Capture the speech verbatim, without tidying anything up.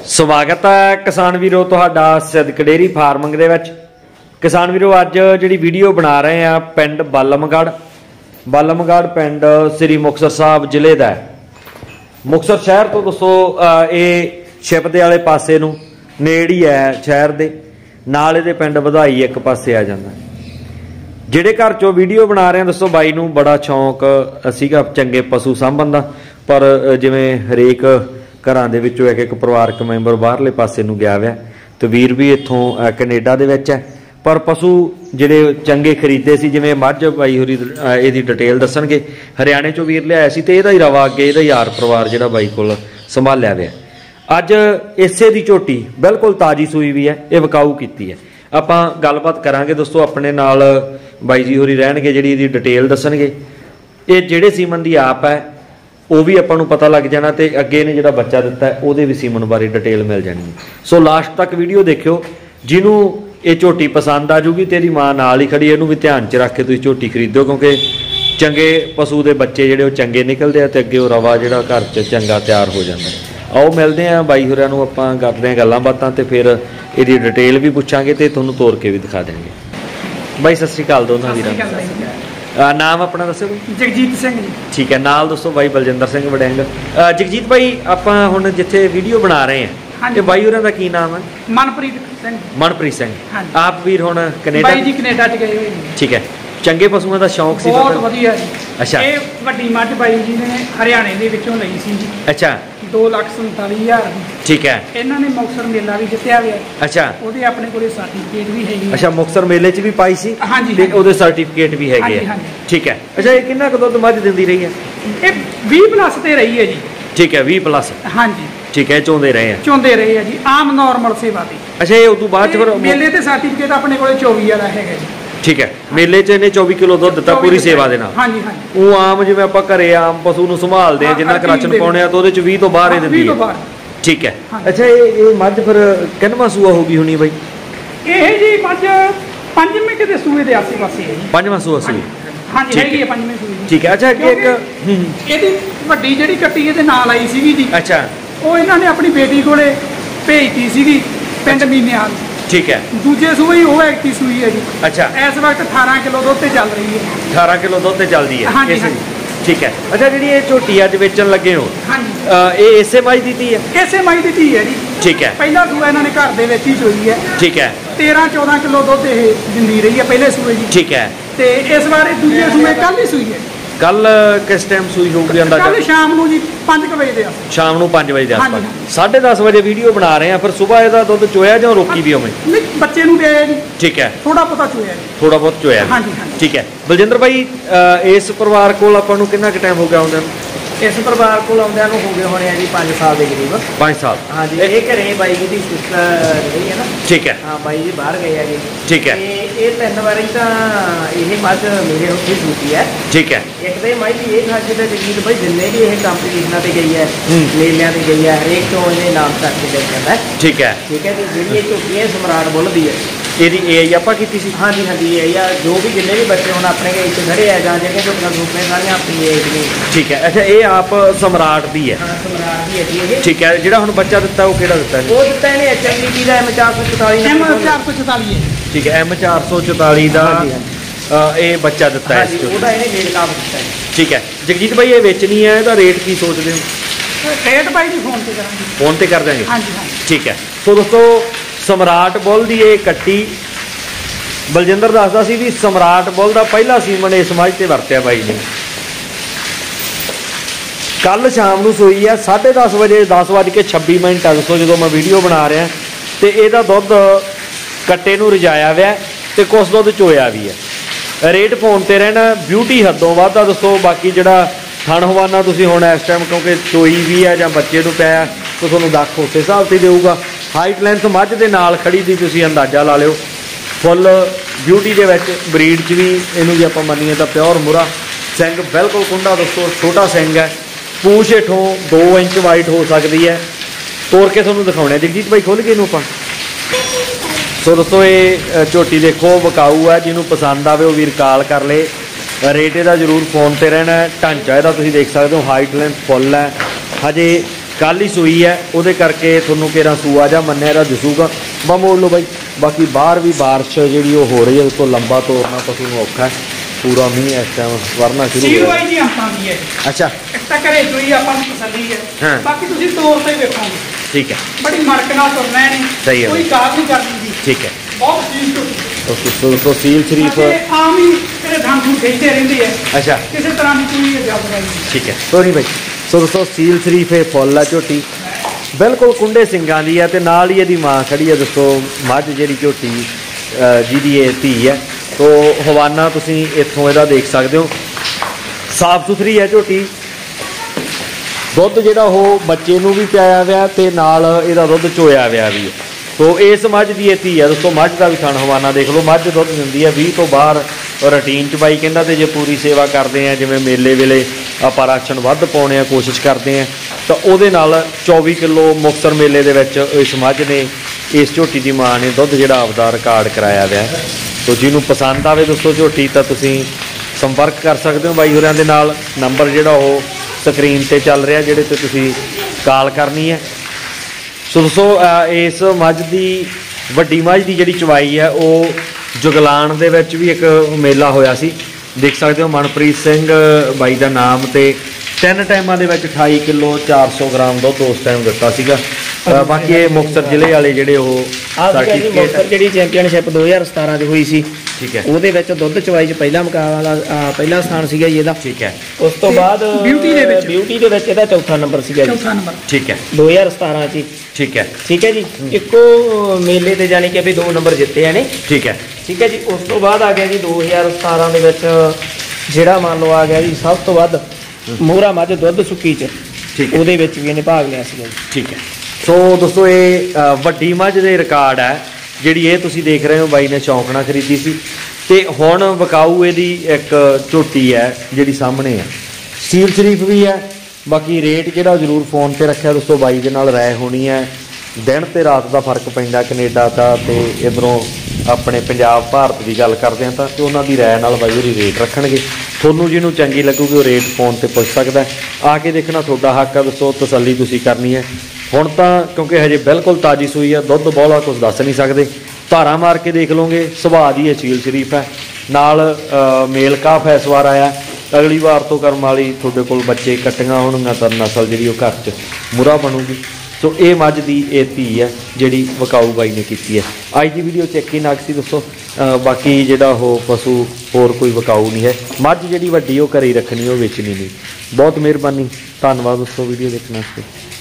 स्वागत है किसान वीरो तुहाडा सिद्ध डेयरी फार्मिंग दे विच। किसान वीरो अज जिहड़ी वीडियो बना रहे हैं पिंड बालमगढ़ बालमगढ़ पिंड श्री मुक्तसर साहब जिले का है। मुक्तसर शहर तो दोस्तों ये शिपदे वाले पासे नूं नेड़ ही है शहर दे नाल इहदे पिंड वधाई एक पासे आ जांदा। जिहड़े घर चों वीडियो बना रहे हैं दोस्तों बाई नूं बड़ा शौक सीगा चंगे पशु साਂਭਣ दा, पर जिवें हरेक घरां दे विचों एक एक परिवारक मैंबर बाहरले पासे नूं गया हुआ तो वीर भी इत्थों कनेडा दे विच है, पर पशु जिहड़े चंगे खरीदे सी जिवें मझ बाई होरी इहदी डिटेल दस्सणगे। हरियाणे चों वीर लिआया सी ते इहदा ही रवा अगे इहदा यार परिवार जिहड़ा बाई कोल संभालिया हुआ। अज इसे दी झोटी बिल्कुल ताजी सूई भी है, ये विकाऊ कीती है। आपां गलबात करांगे दोस्तों, अपने नाल बाई जी होरी रहणगे जिहड़ी इहदी डिटेल दस्सणगे। ये जिहड़े सीमन दी आप है वो भी आपां नूं पता लग जाना, तो अगे ने जिहड़ा बच्चा दिता है वो भी सीमन बारे डिटेल मिल जानी है। सो लास्ट तक वीडियो देखियो, जिन्हों ये झोटी पसंद आ जूगी तेरी माँ नाल ही खड़ी, इहनूं भी ध्यान च रख के तुसीं झोटी खरीदो, क्योंकि चंगे पशु के बच्चे जिहड़े चंगे निकलते हैं तो अगे वो रवा जिहड़ा घर च चंगा तैयार हो जाता है। आओ मिलते हैं बाई होरां नूं, आपां करदे हां गल्लां बातां ते फिर इहदी डिटेल भी पुछांगे ते तुहानूं तोड़ के भी दिखा देंगे। बाई सत श्री अकाल दोनों वीरां नूं। नाम अपना दसो? जगजीत सिंह जी। ठीक है, नाल दोस्तों बाई बलजिंदर सिंह वड़ैंग। जगजीत भाई आपां हुण जिथे वीडियो बना रहे हैं ये बाई होरां दा की नाम है? मनप्रीत सिंह। मनप्रीत सिंह। आप वीर हुण कनेडा? बाई जी कनेडा च गए हुए। ठीक है, चंगे पशुओं का शौक सी? बहुत वधिया जी। अच्छा, ये वड्डी मੱਝ बाई जी ने हरियाणे दे विचों लई सी जी। अच्छा, दो लाख संताली हज़ार दी। ठीक है। इन्हां ने मुक्तसर मेला भी जित्तिया हुआ। अच्छा, ओहदे अपने कोले सर्टिफिकेट भी है। अच्छा, मुक्तसर मेले च भी पाई सी? हां जी, ते ओहदे सर्टिफिकेट भी हैगे। हां जी। ठीक है। अच्छा, ये कितना क दुध मੱਝ दिंदी रही है? ये बीस प्लस ते रही है जी। ठीक है, बीस प्लस। हां जी, ठीक है, चोंदे रहे हैं? चोंदे रहे हैं जी, आम नॉर्मल सेवा दी। अच्छा, ये उस बाद फिर मेले ते सर्टिफिकेट अपने कोले चौबीस वाला है जी। ठीक है, मेले च इन्हें चौबीस किलो दुध दिता पूरी सेवा दे नाल। हां जी, हां जी। वो आम जिवें आपां घरे आम पशु नूं संभालदे आ जिन्ना कराचन पाउणे आ तो ओहदे च बीस तो बाहर ही दिंदी है। ठीक है। अच्छा, ये ये मੱਝ फिर किन्नवां सूआ होगी होनी बाई? ਇਹ ਜੀ ਮੱਝ ਪੰਜਵੇਂ ਕਿਤੇ ਸੂਏ ਦੇ ਆਸੇ ਪਾਸੇ ਹੈ ਜੀ। ਪੰਜਵਾਂ ਸੂਆ ਸੀ? ਹਾਂਜੀ, ਹੈਗੀ ਹੈ ਪੰਜਵੇਂ ਸੂਏ। ਠੀਕ ਹੈ। ਅੱਛਾ, ਅੱਗੇ ਇੱਕ ਇਹਦੀ ਵੱਡੀ ਜਿਹੜੀ ਕੱਟੀ ਇਹਦੇ ਨਾਲ ਆਈ ਸੀਗੀ ਜੀ। ਅੱਛਾ, ਉਹ ਇਹਨਾਂ ਨੇ ਆਪਣੀ ਬੇਟੀ ਕੋਲੇ ਭੇਜਤੀ ਸੀਗੀ ਪਿੰਡ ਮੀਨਿਆਲ। ठीक है। दूजे सूए ही वो एक्टी सूई है जी। अच्छा, इस वक्त अठारह किलो दुध ते चल रही है। अठारह किलो दुध ते चलदी है। हाँ जी, हाँ। ठीक है। अच्छा, जी ये झोटी अज बेचन लगे हो? हाँ जी। ये इसे मੱਝ दी धी है? इसे मੱਝ दी धी है जी। ठीक है। पहला सूआ इन्होंने घर दे विच ही चोई है। ठीक है। तेरह चौदह किलो दुध दिंदी रही है पहले सूए जी। ठीक है। ते इस बार दूजे सूए कल ही सूई है। कल किस टाइम सूई होगी अंदाजा? कल शाम नूं जी पाँच बजे दे आस। शाम नूं पाँच बजे दे आस-पास। साढ़े दस बजे वीडियो बना रहे हैं, फिर सुबह इसदा दुध चोया जां रोकी भी होवे? नहीं, बच्चे नूं दिया जी। ठीक है। थोड़ा पता चोया जी। थोड़ा बहुत चोया। हां जी, हां। ठीक है। बलजिंदर भाई इस परिवार कोल आपां नूं कितना टाइम हो गया आउंदे नूं? इस परिवार को आउंदिਆਂ ਨੂੰ ਹੋ ਗਏ ਹੋਣੇ ਆ ਜੀ पाँच साल ਦੇ ਕਰੀਬ। पाँच साल। हाँ जी, ये घरे बाई जी की सिस्टर रही है ना। ठीक है। हाँ, बाई जी बाहर गए हैं जी। ठीक है। ये तीन बारी तो यही मੱਝ मेरे उत्थे सूती है। ठीक है। एक तो मੱਝ की ये खासियत है जगजीत भाई, जिन्ने भी ये कंपीटिशनां ते गई है मेलियां ते गई है हरेक चों इन्हें नाम करके दे जाता है। ठीक है। ठीक है। तो जी ये झोटी है सम्राट बुल दी है। ਇਹਦੀ ਏਜ ਆਪਾਂ ਕੀਤੀ ਸੀ? हाँ जी, हाँ जी। ये या जो भी जिन्ने भी बच्चे ਹੁਣ ਆਪਣੇ ਏਜ 'ਚ ਖੜੇ ਆ ਜਾਂ ਜਿਹੜੇ ਝੋਟੀਆਂ ਸੂਪਨੇ ਸਾਰੀਆਂ ਆਪਣੀ ਏਜ ਨੇ। ठीक है। अच्छा, ये आप सम्राट दी है? हाँ, सम्राट ਦੀ ਹੈ ਜੀ ਇਹ। ठीक है। ਜਿਹੜਾ ਹੁਣ ਬੱਚਾ ਦਿੱਤਾ ਉਹ ਕਿਹੜਾ ਦਿੱਤਾ ਹੈ? ਉਹ ਦਿੱਤਾ ਇਹਨੇ ਐਚ ਐਮ ਡੀ ਦਾ ਐਮ ਚਾਰ सौ चौतालीस एम चार सौ चौतालीस है। ठीक है। एम चार सौ चौतालीस का ये बच्चा दिता है? ਉਹਦਾ ਇਹਨੇ ਰੇਟ ਕਾਫ ਦਿੱਤਾ ਹੈ। ठीक है। जगजीत भाई ये बेचनी है, ਇਹਦਾ रेट की सोचते हो? रेट भाई जी फोन पे करांगे। फोन पे कर देंगे? हाँ जी, हाँ। ठीक है। तो दोस्तों सम्राट बुल दी ये कट्टी बलजिंदर दसदा सी भी सम्राट बुल दा पहला सीमन इस मੱਝ ते वरत्या बाई ने। कल शाम नूं सूई है साढ़े दस बजे दस बज के छब्बी मिनट दोस्तों जो मैं वीडियो बना रहा तो यदा दुध कट्टे नूं रजाया हुआ तो कुछ दुध चोया भी है। रेट फोन पर रहना, ब्यूटी हदों वध आ दोस्तों। बाकी जिहड़ा थण हवाना तुसीं हुण इस टाइम क्योंकि चोई भी है जां बच्चे नूं पिया तो तुहानूं दख उस हिसाब से देऊगा। हाइट लेंथ मੱਝ दे नाल खड़ी दी तुसीं अंदाजा ला लिओ। फुल ब्यूटी के विच ब्रीड च भी इनू जी आपां मन्नीए तो प्योर मुरा सिंग बिल्कुल कुंडा दोस्तों, छोटा सिंग है। पूछ हेठों दो इंच वाइट हो सकती है। तोड़ के तुहानूं दिखाउणे जगजीत भाई खोल के इनू आपां। सो दोस्तों ये झोटी देखो विकाऊ है, जिन्होंने पसंद आवे वो वीर कॉल कर ले। रेट इहदा जरूर फोन पर रहना है। ढांचा इहदा तुसीं देख सकते हो, हाइट लेंथ फुल है। हजे ਕੱਲ ही सूई है ਉਹਦੇ ਕਰਕੇ ਤੁਹਾਨੂੰ ਕਿਹੜਾ ਸੂਆ ਜਾਂ ਮੰਨਿਆ ਇਹਦਾ ਦਿਸੂਗਾ। ਬਾ ਮੋੜ ਲਓ ਬਾਈ। ਬਾਕੀ ਬਾਹਰ ਵੀ ਬਾਰਿਸ਼ ਜਿਹੜੀ ਉਹ ਹੋ ਰਹੀ ਹੈ, ਉਸ ਤੋਂ ਲੰਬਾ ਤੋਰਨਾ ਪਸ਼ੂ ਨੂੰ ਔਖਾ ਹੈ। ਪੂਰਾ ਮੀਂਹ ਇਸ ਟਾਈਮ ਵਰਨਾ ਸ਼ੁਰੂ ਸੀਲ ਹੋ ਵਾਈ ਦੀ ਆਪਾਂ ਦੀ ਹੈ। ਅੱਛਾ ਇੱਕ ਤਾਂ ਘਰੇ ਜੋਈ ਆਪਾਂ ਨੂੰ ਤਸੱਲੀ ਹਾਂ। ਹੈ, ਬਾਕੀ ਤੁਸੀਂ ਤੋਰ ਤੇ ਵੇਖੋਗੇ ਠੀਕ ਹੈ, ਬੜੀ ਮੜਕ ਨਾਲ ਤੁਰਨਾ ਹੈ ਨਹੀਂ, ਸਹੀ ਹੈ ਕੋਈ ਬਾਈ। ਕਾਰ ਨਹੀਂ ਕਰਨੀ ਦੀ, ਠੀਕ ਹੈ। ਬਹੁਤ ਚੀਜ਼ ਝੋਟੀ। ਓਕੇ ਸੋ ਦੋਸਤੋ ਸੀਲ ਸ਼ਰੀਫ ਬਾਕੀ ਆਮ ਹੀ ਇਹਦੇ ਦੰਦ ਨੂੰ ਖਿੱਚਦੇ ਰਹਿੰਦੇ ਹੈ, ਅੱਛਾ ਕਿਸੇ ਤਰ੍ਹਾਂ ਦੀ ਕੋਈ ਜਬਰਦਸਤੀ ਨਹੀਂ। ਠੀਕ ਹੈ ਸੋਰੀ ਬਾਈ। ਸੋ ਦੋਸਤੋ ਸੀਲ ਸ਼ਰੀਫ ਇਹ ਫੁੱਲ ਆ ਝੋਟੀ, ਬਿਲਕੁਲ ਕੁੰਡੇ ਸਿੰਘਾਂ ਦੀ ਹੈ ਤੇ ਨਾਲ ਹੀ ਇਹਦੀ ਮਾਂ ਖੜੀ ਹੈ। ਦੋਸਤੋ ਮੱਝ ਜਿਹੜੀ ਝੋਟੀ ਅ, ਜਿਹਦੀ ਇਹ ਧੀ ਹੈ, ਤੋ ਹਵਾਨਾ ਤੁਸੀਂ ਇੱਥੋਂ ਇਹਦਾ ਦੇਖ ਸਕਦੇ ਹੋ। ਸਾਫ ਸੁਥਰੀ ਹੈ ਝੋਟੀ। ਦੁੱਧ ਜਿਹੜਾ ਉਹ ਬੱਚੇ ਨੂੰ ਵੀ ਪਿਆਇਆ ਹੋਇਆ ਤੇ ਨਾਲ ਇਹਦਾ ਦੁੱਧ ਚੋਇਆ ਹੋਇਆ ਵੀ ਹੈ। ਤੋ ਇਸ ਮੱਝ ਦੀ ਇਹ ਧੀ ਹੈ ਦੋਸਤੋ। ਮੱਝ ਦਾ ਵੀ ਥਣ ਹਵਾਨਾ ਦੇਖ ਲਓ। ਮੱਝ ਦੁੱਧ ਦਿੰਦੀ ਹੈ ਵੀਹ ਤੋਂ ਬਾਹਰ ਰੂਟੀਨ 'ਚ ਬਾਈ ਕਹਿੰਦਾ। ਤੇ ਜੇ ਪੂਰੀ ਸੇਵਾ ਕਰਦੇ ਆ, ਜਿਵੇਂ ਮੇਲੇ ਵੇਲੇ ਆਪਾਂ ਰਾਸ਼ਨ ਵੱਧ ਪਾਉਣੇ ਆ, ਕੋਸ਼ਿਸ਼ ਕਰਦੇ ਆ, ਤਾਂ ਉਹਦੇ ਨਾਲ ਚੌਵੀ ਕਿਲੋ ਮੁਕਤਸਰ ਮੇਲੇ ਦੇ ਵਿੱਚ ਇਸ ਮੱਝ ਨੇ, ਇਸ ਝੋਟੀ ਦੀ ਮਾਂ ਨੇ ਦੁੱਧ ਜਿਹੜਾ ਆਪਦਾ ਰਿਕਾਰਡ ਕਰਾਇਆ ਹੋਇਆ। ਤੋ ਜਿਹਨੂੰ ਪਸੰਦ ਆਵੇ ਦੋਸਤੋ ਝੋਟੀ, ਤਾਂ ਤੁਸੀਂ ਸੰਪਰਕ ਕਰ ਸਕਦੇ ਹੋ ਬਾਈ ਹੋਰਾਂ ਦੇ ਨਾਲ। ਨੰਬਰ ਜਿਹੜਾ ਉਹ ਸਕਰੀਨ ਤੇ ਚੱਲ ਰਿਹਾ, ਜਿਹੜੇ ਤੇ ਤੁਸੀਂ ਕਾਲ ਕਰਨੀ ਹੈ। ਸੋ ਦੋਸਤੋ ਇਸ ਮੱਝ ਦੀ, ਵੱਡੀ ਮੱਝ ਦੀ ਜਿਹੜੀ ਚਵਾਈ ਹੈ, ਉਹ ਜੁਗਲਾਨ ਦੇ ਵਿੱਚ ਵੀ ਇੱਕ ਮੇਲਾ ਹੋਇਆ ਸੀ, ਦੇਖ ਸਕਦੇ ਹੋ। ਮਨਪ੍ਰੀਤ ਸਿੰਘ ਬਾਈ ਦਾ ਨਾਮ, ਤੇ ਤਿੰਨ ਟਾਈਮਾਂ ਦੇ ਵਿੱਚ ਅਠਾਈ ਕਿਲੋ ਚਾਰ ਸੌ ਗ੍ਰਾਮ ਦੁੱਧ ਉਸ ਟਾਈਮ ਦਿੱਤਾ ਸੀਗਾ। ਬਾਕੀ ਇਹ ਮੁਕਤਸਰ ਜ਼ਿਲ੍ਹੇ ਵਾਲੇ ਜਿਹੜੇ ਉਹ ਮੁਕਤਸਰ ਜਿਹੜੀ ਚੈਂਪੀਅਨਸ਼ਿਪ ਦੋ ਹਜ਼ਾਰ ਸਤਾਰਾਂ ਦੀ ਹੋਈ ਸੀ, ਠੀਕ ਹੈ, ਉਹਦੇ ਵਿੱਚ ਦੁੱਧ ਚਵਾਈ 'ਚ ਪਹਿਲਾ ਮੁਕਾਬਲਾ, ਪਹਿਲਾ ਸਥਾਨ ਸੀਗਾ ਜੀ ਇਹਦਾ। ਠੀਕ ਹੈ। ਉਸ ਤੋਂ ਬਾਅਦ ਬਿਊਟੀ ਦੇ ਵਿੱਚ ਬਿਊਟੀ ਦੇ ਵਿੱਚ ਇਹਦਾ ਚੌਥਾ ਨੰਬਰ ਸੀਗਾ ਜੀ, ਚੌਥਾ ਨੰਬਰ। ਠੀਕ ਹੈ, ਦੋ ਹਜ਼ਾਰ ਸਤਾਰਾਂ 'ਚ। ਠੀਕ ਹੈ, ਠੀਕ ਹੈ ਜੀ। ਇੱਕੋ ਮੇਲੇ ਤੇ ਜਾਣੀ ਕਿ ਵੀ ਦੋ ਨੰਬਰ ਜਿੱਤੇ ਨੇ। ਠੀਕ ਹੈ, ਠੀਕ ਹੈ ਜੀ। ਉਸ ਤੋਂ ਬਾਅਦ ਆ ਗਿਆ ਜੀ ਦੋ ਹਜ਼ਾਰ ਸਤਾਰਾਂ ਦੇ ਵਿੱਚ ਜਿਹੜਾ ਮੰਨ ਲਓ ਆ ਗਿਆ ਜੀ ਸਭ ਤੋਂ ਵੱਧ ਮੋਹਰਾ ਮੱਝ ਦੁੱਧ ਸੁੱਕੀ 'ਚ, ਠੀਕ ਹੈ, ਉਹਦੇ ਵਿੱਚ ਵੀ ਇਹਨੇ ਭਾਗ ਲਿਆ ਸੀਗਾ ਜੀ। ਠੀਕ ਹੈ। ਸੋ ਦੋਸਤੋ ਇਹ ਅ, ਵੱਡੀ ਮੱਝ ਦੇ ਰਿਕਾਰਡ ਹੈ ਜਿਹੜੀ ਇਹ ਤੁਸੀਂ ਦੇਖ ਰਹੇ ਹੋ। ਬਾਈ ਨੇ ਸ਼ੌਂਕ ਨਾਲ ਖਰੀਦੀ ਸੀ ਤੇ ਹੁਣ ਵਿਕਾਊ ਇਹਦੀ ਇੱਕ ਝੋਟੀ ਹੈ ਜਿਹੜੀ ਸਾਹਮਣੇ ਹੈ। ਸੀਲ ਸ਼ਰੀਫ ਵੀ ਹੈ। ਬਾਕੀ ਰੇਟ ਜਿਹੜਾ ਜ਼ਰੂਰ ਫੋਨ ਤੇ ਰੱਖਿਆ ਦੋਸਤੋ, ਬਾਈ ਦੇ ਨਾਲ ਰਾਏ ਹੋਣੀ ਹੈ। ਦਿਨ ਤੇ ਰਾਤ ਦਾ ਫਰਕ ਪੈਂਦਾ ਕੈਨੇਡਾ ਦਾ ਤੇ ਇੱਧਰੋਂ ਆਪਣੇ ਪੰਜਾਬ ਭਾਰਤ ਦੀ ਗੱਲ ਕਰਦੇ ਹਾਂ ਤਾਂ ਤੇ ਉਹਨਾਂ ਦੀ ਰਾਏ ਨਾਲ ਬਾਈ ਹੋਰੀ ਰੇਟ ਰੱਖਣਗੇ। ਤੁਹਾਨੂੰ ਜਿਹਨੂੰ ਚੰਗੀ ਲੱਗੂਗੀ ਉਹ ਰੇਟ ਫੋਨ ਤੇ ਪੁੱਛ ਸਕਦਾ। ਆ ਕੇ ਦੇਖਣਾ ਤੁਹਾਡਾ ਹੱਕ ਹੈ ਦੋਸਤੋ, ਤਸੱਲੀ ਤੁਸੀਂ ਕਰਨੀ ਹੈ। ਹੁਣ ਤਾਂ ਕਿਉਂਕਿ ਹਜੇ ਬਿਲਕੁਲ ਤਾਜ਼ੀ ਸੂਈ ਹੈ, ਦੁੱਧ ਬੋਲਾ ਕੁਝ ਦੱਸ ਨਹੀਂ ਸਕਦੇ। ਧਾਰਾਂ ਮਾਰ ਕੇ ਦੇਖ ਲਓਗੇ, ਸੁਭਾਅ ਦੀ ਇਹ ਸੀਲ ਸ਼ਰੀਫ ਹੈ। ਨਾਲ ਮੇਲ ਕਾਫ ਇਸ ਵਾਰ ਆਇਆ। ਅਗਲੀ ਵਾਰ ਤੋਂ ਕਰਮ ਵਾਲੀ ਤੁਹਾਡੇ ਕੋਲ ਬੱਚੇ ਕੱਟੀਆਂ ਹੋਣਗੀਆਂ ਤਾਂ ਨਸਲ ਜਿਹੜੀ ਉਹ ਘਰ 'ਚ ਮੁਰਾ ਬਣੂਗੀ। ਸੋ ਇਹ ਮੱਝ ਦੀ ਇਹ ਧੀ ਹੈ ਜਿਹੜੀ ਵਿਕਾਊ ਬਾਈ ਨੇ ਕੀਤੀ ਹੈ। ਅੱਜ ਦੀ ਵੀਡੀਓ 'ਚ ਇੱਕ ਹੀ ਨਗ ਸੀ ਦੋਸਤੋ। ਬਾਕੀ ਜਿਹੜਾ ਉਹ ਪਸ਼ੂ ਹੋਰ ਕੋਈ ਵਿਕਾਊ ਨਹੀਂ ਹੈ। ਮੱਝ ਜਿਹੜੀ ਵੱਡੀ ਉਹ ਘਰੇ ਹੀ ਰੱਖਣੀ, ਉਹ ਵੇਚਣੀ ਨਹੀਂ। ਬਹੁਤ ਮਿਹਰਬਾਨੀ, ਧੰਨਵਾਦ ਦੋਸਤੋ ਵੀਡੀਓ ਦੇਖਣ ਵਾਸਤੇ।